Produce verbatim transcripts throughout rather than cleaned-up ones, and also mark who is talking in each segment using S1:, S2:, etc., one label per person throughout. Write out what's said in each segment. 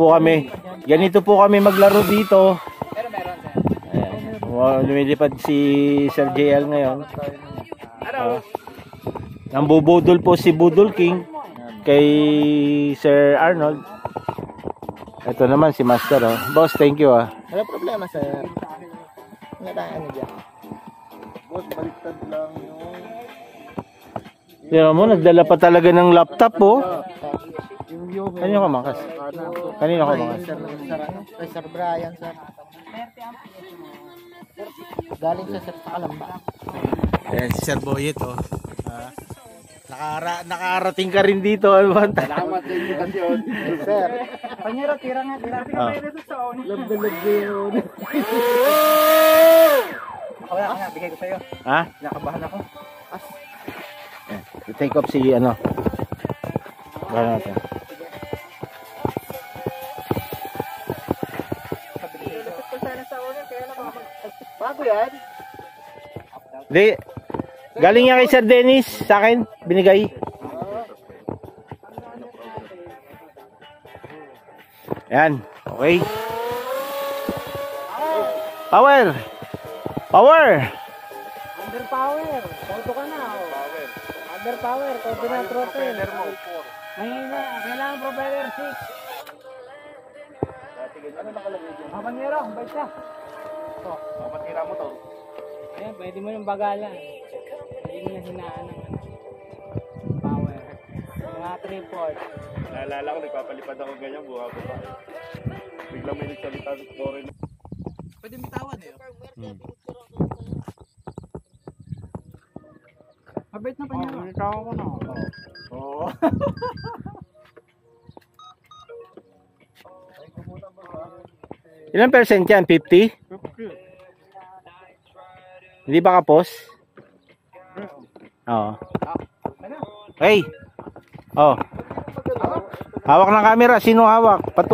S1: po kami. Ganito po kami maglaro dito. Wow, lumilipad si Sir J L ngayon. Uh, nambubudol po si Budol King kay Sir Arnold. Ito naman si Master, oh. Boss, thank you, ah.
S2: Wala problema, sir. Nadaan niya.
S3: Boss, baliktad lang yung...
S1: Tira mo, nagdala pa talaga ng laptop, oh. Kanino ka makas? Kanino ka makas?
S2: Kay Sir Brian, sir. Galing sa Sir Kalamba.
S1: Ayan, si Sir Boyet, oh. Uh, nakara nakarating ka rin dito, ano ba?
S3: Salamat sa invitation.
S2: Sir. Panyero, tira nga. Tira
S1: Ah.
S2: Love the love yun. Wala ka nga, bigay ko sa'yo.
S1: Ha?
S2: Nakabahan ako. As.
S1: Ayan, take off si, ano. Bahala natin.
S2: Bago yan.
S1: Di, galing yan kay Sir Dennis, sa akin, binigay. Ayan, okay. Power! Power!
S2: Underpower. Auto ka na. Oh. Underpower. Auto na throttle. Mahina. Kailangan propeller six.
S3: Ano nakalagay dyan?
S2: Mga panyero, bait ka.
S3: Ito, matira mo to.
S2: Eh, pwede mo yung bagalan. Pwede mo na hinaan ng ano. Power. Mga three four.
S3: Naalala ko, nagpapalipad ako ganyan, buha ko pa. Biglang may nagsalita sa story.
S2: Pwede bitawan eh.
S1: Hmm.
S2: Mabait na panyero. Oh, ikaw ko na.
S3: Oo.
S1: Ilang percent yan? fifty? Hindi ba kapos? Oo. Hey! Oh. Hawak ng camera. Sino hawak? Pato.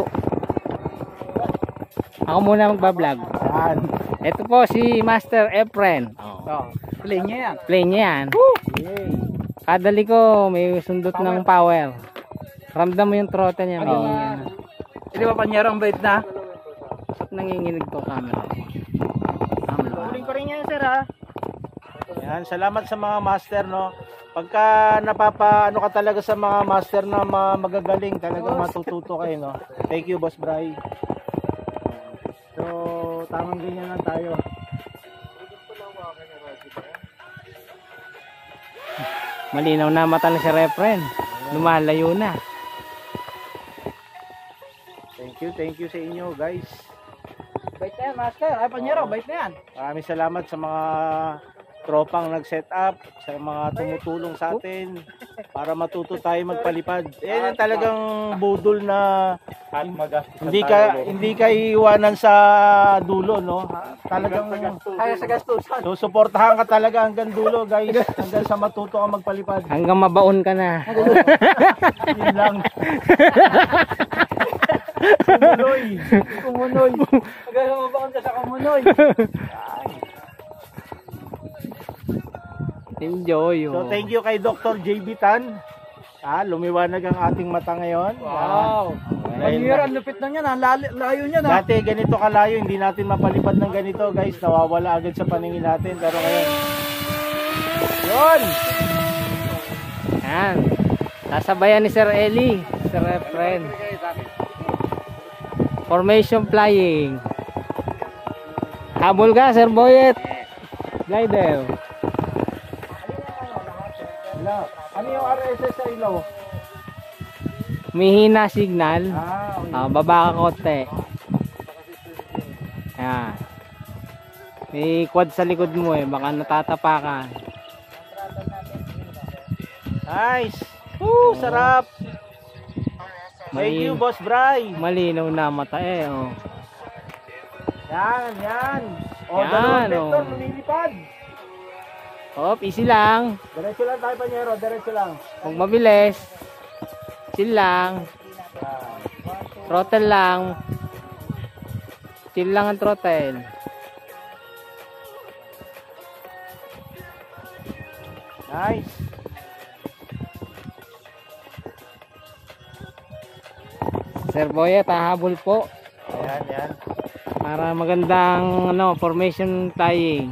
S2: Ako muna magbablog.
S1: Yan.
S2: Ito po si Master Efren.
S1: Oh.
S2: Play niya yan. Play niya yan. Kadali ko may sundot ng power. Ramdam mo yung throttle niya. May hindi ba panyero ang bait na? At nanginginig to camera. Uling ko rin yan, sir, ha?
S1: Yan, salamat sa mga master, no. Pagka napapa ano ka talaga sa mga master na mga magagaling, talagang matututo kayo, no. Thank you, Boss Bray. So, tamang ganyan lang tayo.
S2: Malinaw na mata na si Refren. Lumalayo na.
S1: Thank you, thank you sa inyo, guys.
S2: Bait na yan, master. Ay, panyero, bait na yan.
S1: Maraming salamat sa mga tropang nag-set up, sa mga tumutulong sa atin para matuto tayo magpalipad. Eh talagang budol na hindi ka hindi ka iiwanan sa dulo, no. Talagang
S2: Kaya sa gastusan.
S1: susuportahan ka talaga hanggang dulo, guys, hanggang sa matuto ka magpalipad.
S2: Hanggang mabaon ka na.
S1: Yun lang. Kumunoy.
S2: Kumunoy. Hanggang mabaon ka sa kumunoy. Enjoy.
S1: So thank you kay Doctor J B Tan. Ah, lumiwanag ang ating mata ngayon.
S2: Wow.
S1: Panyero,
S2: ang lupit na niya, ang layo niya na.
S1: Dati ganito kalayo, hindi natin mapalipad ng ganito, guys. Nawawala agad sa paningin natin. Pero ngayon, yun!
S2: Yan. Sasabayan ni Sir Eli, Sir Efren. Formation flying. Habol ka, Sir Boyet. Glider.
S1: Ano yung R S S sa ilaw?
S2: Mihina signal.
S1: Ah, okay.
S2: Ah, baba ka konti. Ayan. May quad sa likod mo eh. Baka natatapakan.
S1: Nice! Woo! Sarap! Thank
S2: Mali-
S1: you, Boss Bray!
S2: Malinaw na mata eh. Oh.
S1: Yan, yan! O,
S2: Yan,
S1: dalawang vector,
S2: oh.
S1: lumilipad!
S2: Hop, easy lang.
S1: Diretso lang tayo, Panyero, diretso lang.
S2: Huwag mabilis. Chill lang. Throttle lang. Chill lang ang throttle.
S1: Nice!
S2: Sir Boyet, hahabol po.
S1: Ayan, yan.
S2: Para magandang ano, formation tying.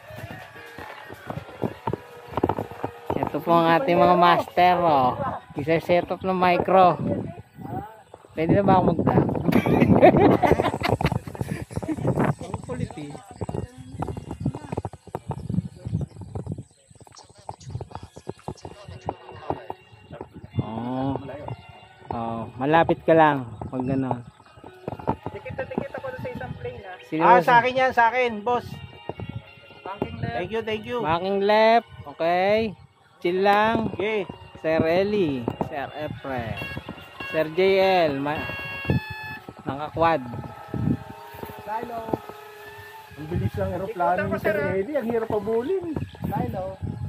S2: Ito po ang ating mga master. Oh. Isa set up ng micro. Pwede na ba ako mag-vlog? Ang kulit eh. Oh. Oh, malapit ka lang pag gano'n.
S4: Tikita-tikita ko sa isang plane ha.
S2: Sino
S1: Ah,
S2: ba-
S1: sa akin yan, sa akin, boss.
S4: Banking left.
S1: Thank you, thank you.
S2: Backing left. Okay. Chill lang.
S1: Okay.
S2: Sir Eli. Sir Efre. Sir J L. Ma Naka-quad.
S4: Lilo.
S1: Ang bilis ng aeroplano ni Sir Eddie. Ang hirap pabulin.
S4: Lilo.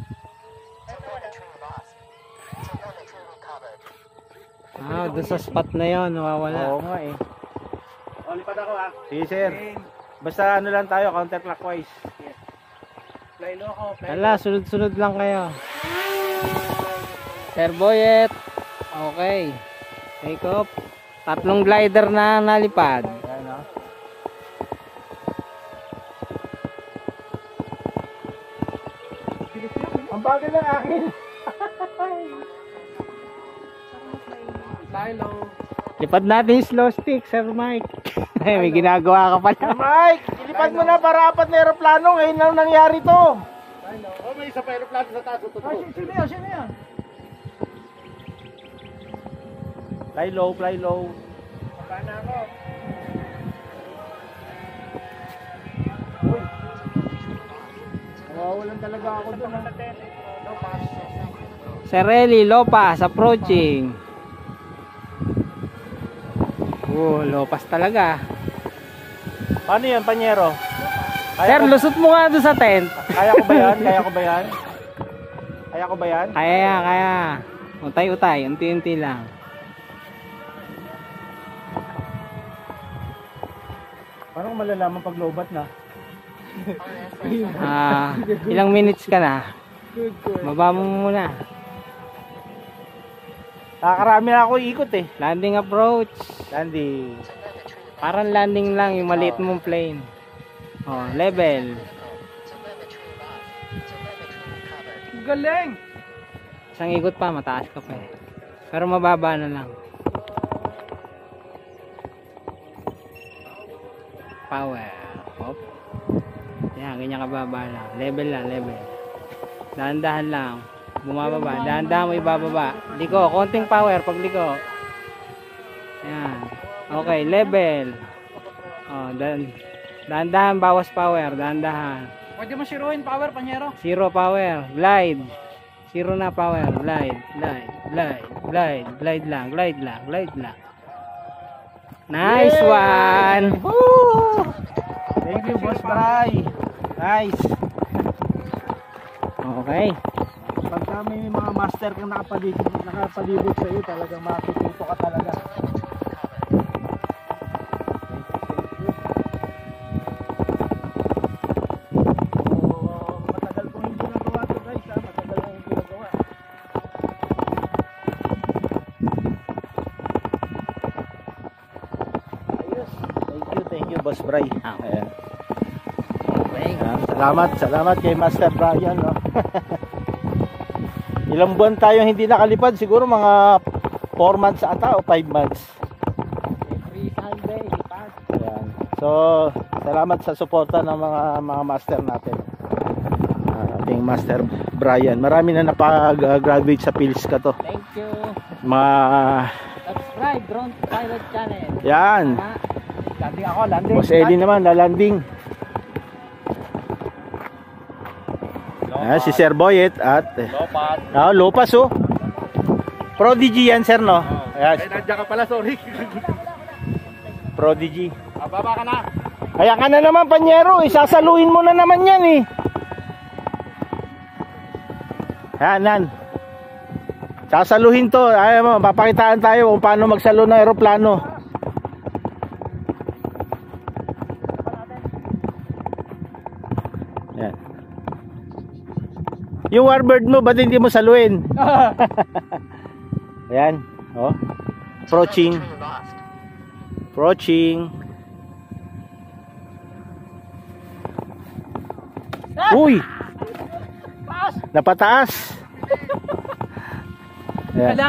S2: Ah, doon sa spot na yon nawawala.
S1: Oo nga eh.
S3: O, lipad ako ha.
S1: Sige, sir. Basta ano lang tayo, counterclockwise.
S4: Lilo ako.
S2: Hala, sunod-sunod lang kayo. Sir Boyet. Okay. Take off. Tatlong glider na nalipad.
S1: Ayan, no? Ang bagay ng akin.
S4: Lilo.
S2: Lipad natin yung slow stick, Sir Mike. Ay, may ginagawa ka pala.
S1: Mike, ilipad mo na para apat na aeroplano. Ngayon lang nangyari to.
S3: O, may isa pa aeroplano sa taas. Ito,
S4: Ay, sino yan? Sino yan?
S1: Fly low, fly low.
S4: Paano ako?
S1: Nawawalan talaga ako doon.
S4: Sa tele. No, pass.
S2: Sir Eli, Lopas, approaching. Oh, Lopas talaga.
S1: Paano yan, Panyero?
S2: Sir,
S1: ko,
S2: lusot mo nga doon sa tent.
S1: kaya ko ba yan? Kaya ko ba yan? Kaya ko ba yan?
S2: Kaya yan, kaya. Utay-utay, unti-unti lang.
S1: Parang malalaman pag lobat na.
S2: Ah, ilang minutes ka na? Baba mo muna.
S1: Nakakarami na ako ikot eh.
S2: Landing approach.
S1: Landing.
S2: Parang landing lang yung maliit mong plane. Oh, level.
S4: Galing!
S2: Isang ikot pa, mataas ka pa eh. Pero mababa na lang. Power. Hop. Yan, ganyan kababa lang. Level lang, level. Dahan-dahan lang. Bumababa. Dahan-dahan mo ibababa. Liko, konting power pag liko. Yan. Okay, level. Oh, dan dahan-dahan bawas power, dahan-dahan.
S4: Pwede mo siruin power, Panyero.
S2: Zero power, glide. Zero na power, glide, glide, glide, glide, glide lang, glide lang, glide lang. Nice one.
S1: Woo! Thank you, Boss Bray. Nice.
S2: Okay.
S1: Pagka may mga master kang nakapalibot, nakapalibot sa iyo, talagang makikita ka talaga. Oh, matagal kong hindi nagawa to guys, ha? Matagal kong hindi nagawa. Ayos. Thank you, thank you, Boss Bray. Ayan.
S2: Okay.
S1: Ayan. Salamat, salamat kay Master Brian, no? Ilang buwan tayo hindi nakalipad, siguro mga four months ata o five months.
S2: Every Sunday, lipad.
S1: Ayan. So, salamat sa suporta ng mga mga master natin. Uh, ating Master Brian. Marami na napag-graduate sa Phils ka to.
S2: Thank you.
S1: Mga
S2: Subscribe, Drone Pilot Channel.
S1: yan.
S2: Ah, landing ako, landing.
S1: Boss Eli naman, lalanding. Ayan, si Sir Boyet at
S3: Lopat.
S1: ah, Lopas oh. Prodigy yan, sir, no? Ayan,
S3: Ay, nandiyan ka pala, sorry.
S1: Prodigy.
S3: Ah, baba ka na.
S1: Kaya ka na naman, Panyero. Isasaluhin mo na naman yan eh. Yan, yan. Sasaluhin to. Ayaw mo, papakitaan tayo kung paano magsalo ng aeroplano. Yan. Yung warbird mo, ba't hindi mo saluhin? Ayan. Oh. Approaching. Approaching. Uy! Napataas.
S4: Ka
S1: Ayan.
S4: lang.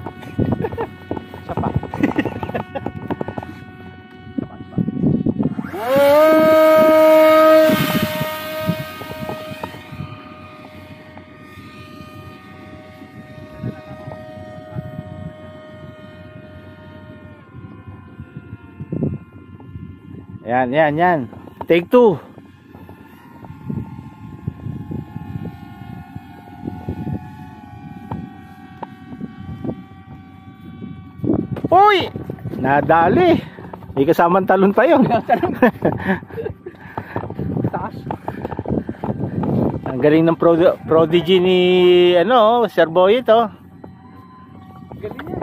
S1: Yan, yan, yan. Take two. Uy! Nadali. May kasamang talon pa yun.
S4: Taas.
S1: Ang galing ng pro prodigy ni ano, Sir Boy ito.
S4: Galing yan.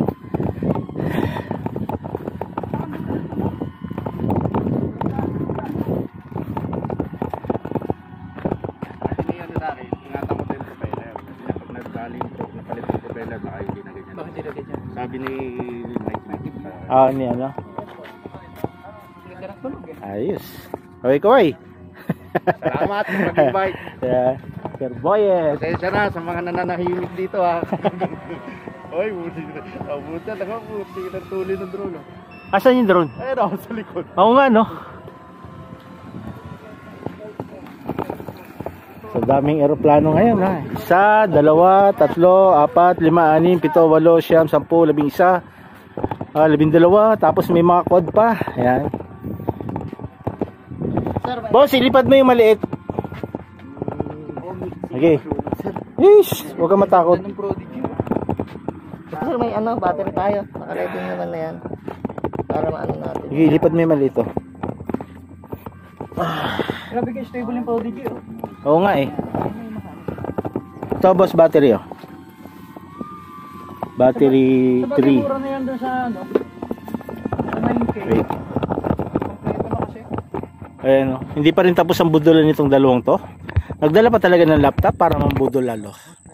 S3: Hindi ano sa akin, ingatan ko din yung propeller. Kasi pag nagdali yung pro, napalit yung propeller, baka hindi na ganyan.
S4: Bakit hindi ganyan?
S3: Sabi ni Mike Mike.
S1: Ah, ni ano?
S4: Ganda ng tunog eh.
S1: Ayos. Kaway kaway.
S3: Salamat sa mag-invite.
S1: Yeah. Sir Boyet.
S3: Pasensya na sa mga nananahimik dito ha. Oy, buti na. Oh, buti na. Buti na tuloy ng drone. Oh.
S1: Asan yung drone?
S3: Ayun ako sa likod.
S1: Oo nga no. Sa daming eroplano ngayon ha. Isa, dalawa, tatlo, apat, lima, anim, pito, walo, siyam, sampu, labing isa, ah, labing dalawa, tapos may mga quad pa. Ayan. Boss, ilipad mo yung maliit. Okay. Yes, huwag kang matakot.
S4: Ng prodigy.
S5: Sir, may ano, battery tayo. Naka-ready naman na yan. Para maano natin.
S1: Okay, ilipad mo yung maliit oh.
S4: Grabe kayo, stable yung prodigy oh.
S1: Oo nga eh. Ito boss, battery oh. Battery
S4: Sabagay,
S1: three.
S4: mura na yan doon sa ano. Sa nine K.
S1: Wait.
S4: Kompleto na kasi.
S1: Ayan oh. Hindi pa rin tapos ang budulan nitong dalawang to. Nagdala pa talaga ng laptop para mambudol lalo.